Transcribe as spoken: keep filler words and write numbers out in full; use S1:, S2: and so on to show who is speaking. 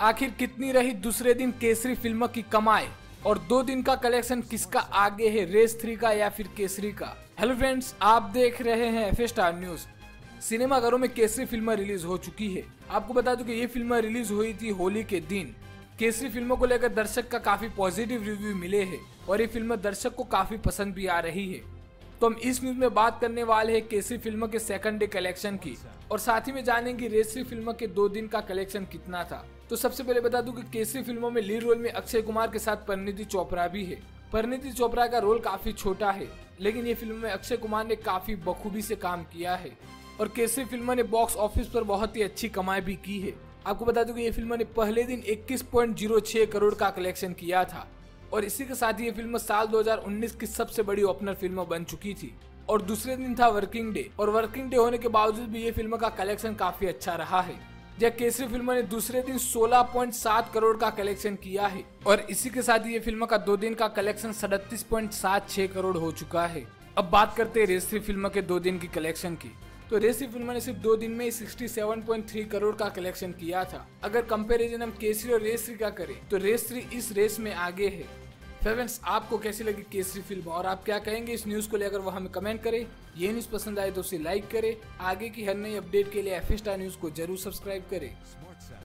S1: आखिर कितनी रही दूसरे दिन केसरी फिल्म की कमाई और दो दिन का कलेक्शन किसका आगे है, रेस थ्री का या फिर केसरी का। हेलो फ्रेंड्स, आप देख रहे हैं एफ स्टार न्यूज। सिनेमाघरों में केसरी फिल्म रिलीज हो चुकी है। आपको बता दूं कि ये फिल्म रिलीज हुई थी होली के दिन। केसरी फिल्मों को लेकर दर्शक का काफी पॉजिटिव रिव्यू मिले हैं और ये फिल्म दर्शक को काफी पसंद भी आ रही है। तो हम इस न्यूज में बात करने वाले हैं केसरी फिल्म के सेकंड डे कलेक्शन की और साथ ही में जानेंगे रेसरी फिल्म के दो दिन का कलेक्शन कितना था। तो सबसे पहले बता दूं कि केसरी फिल्मों में लीड रोल में अक्षय कुमार के साथ परिणीति चोपड़ा भी है। परिणीति चोपड़ा का रोल काफी छोटा है, लेकिन ये फिल्म में अक्षय कुमार ने काफी बखूबी से काम किया है और केसरी फिल्म ने बॉक्स ऑफिस पर बहुत ही अच्छी कमाई भी की है। आपको बता दूं कि ये फिल्म ने पहले दिन इक्कीस पॉइंट शून्य छह करोड़ का कलेक्शन किया था और इसी के साथ ये फिल्म साल दो हज़ार उन्नीस की सबसे बड़ी ओपनर फिल्म बन चुकी थी। और दूसरे दिन था वर्किंग डे और वर्किंग डे होने के बावजूद भी ये फिल्म का कलेक्शन काफी अच्छा रहा है। जब केसरी फिल्म ने दूसरे दिन सोलह पॉइंट सात करोड़ का कलेक्शन किया है और इसी के साथ ये फिल्म का दो दिन का कलेक्शन सड़तीस पॉइंट सात छह करोड़ हो चुका है। अब बात करते हैं रेसरी फिल्म के दो दिन की कलेक्शन की। तो रेसरी फिल्म ने सिर्फ दो दिन में सड़सठ पॉइंट तीन करोड़ का कलेक्शन किया था। अगर कंपैरिजन हम केसरी और रेसरी का करें तो रेसरी इस रेस में आगे है। फ्रेंड्स, आपको कैसी लगी केसरी फिल्म और आप क्या कहेंगे इस न्यूज को लेकर वो हमें कमेंट करें। ये न्यूज पसंद आए तो उसे लाइक करें। आगे की हर नई अपडेट के लिए एफ स्टार न्यूज को जरूर सब्सक्राइब करें।